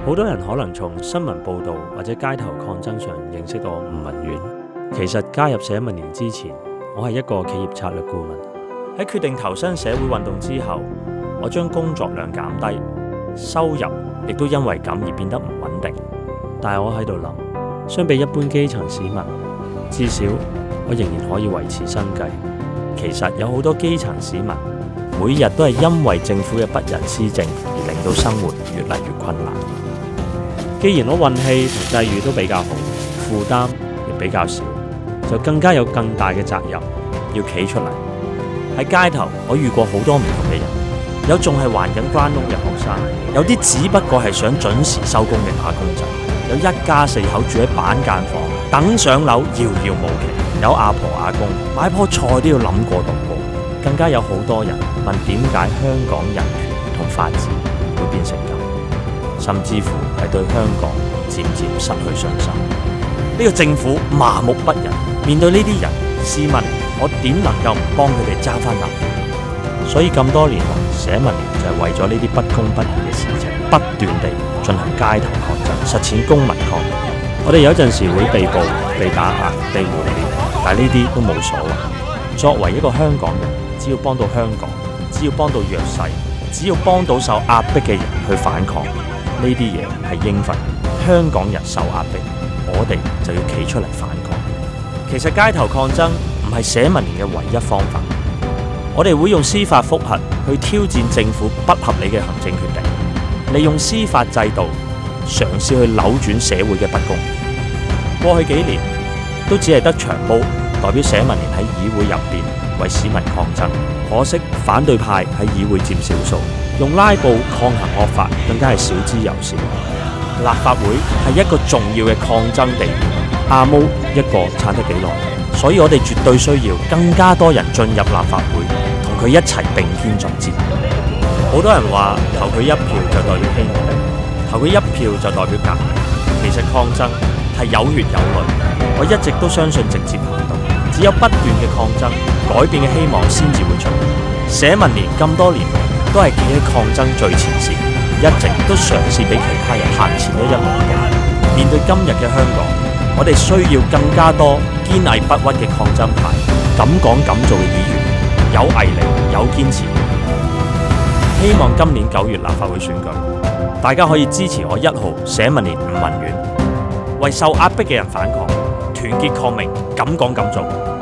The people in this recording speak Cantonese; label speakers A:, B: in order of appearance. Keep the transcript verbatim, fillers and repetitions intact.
A: 好多人可能從新聞報導或者街頭抗爭上認識到我吳文遠。其實加入社民連之前，我係一個企業策略顧問。喺決定投身社會運動之後，我將工作量減低，收入亦都因為咁而變得唔穩定。但係我喺度諗，相比一般基層市民，至少我仍然可以維持生計。其實有好多基層市民每日都係因為政府嘅不仁施政而令到生活越嚟越困難。既然我運氣同際遇都比較好，負擔亦比較少，就更加有更大嘅責任要企出嚟。喺街頭，我遇過好多唔同嘅人，有仲係還緊關窿嘅學生，有啲只不過係想準時收工嘅打工仔，有一家四口住喺板間房，等上樓遙遙無期，有阿婆阿公買棵菜都要諗過度過，更加有好多人問點解香港人權同法治會變成咁，甚至乎係對香港漸漸失去信心。呢個政府麻木不仁，面對呢啲人，試問我點能夠唔幫佢哋揸翻啖氣？所以咁多年來，社民連就係為咗呢啲不公不義嘅事情，不斷地進行街頭抗爭，實踐公民抗命。我哋有陣時會被捕、被打壓、被污蔑，但係呢啲都冇所謂。作為一個香港人，只要幫到香港，只要幫到弱勢，只要幫到受壓迫嘅人去反抗，呢啲嘢係應份。香港人受壓迫，我哋就要企出嚟反抗。其實街頭抗爭唔係社民連嘅唯一方法，我哋會用司法覆核去挑戰政府不合理嘅行政決定，利用司法制度嘗試去扭轉社會嘅不公。過去幾年都只係得長毛代表社民連喺議會入邊為市民抗爭，可惜反對派喺議會佔少數，用拉布抗衡惡法更加係少之又少。立法會係一個重要嘅抗爭地點，阿毛一個撐得幾耐，所以我哋絕對需要更加多人進入立法會，同佢一齊並肩作戰。好多人話投佢一票就代表希望，投佢一票就代表革命。其實抗爭係有血有淚，我一直都相信直接行動，只有不斷嘅抗爭，改變嘅希望先至會出現。社民連咁多年嚟都係企喺抗爭最前線，一直都嘗試比其他人行前咗一步嘅。面對今日嘅香港，我哋需要更加多堅毅不屈嘅抗爭派，敢講敢做嘅議員，有毅力有堅持。希望今年九月立法會選舉，大家可以支持我一號社民連吳文遠，為受壓迫嘅人反抗，團結抗命，敢講敢做。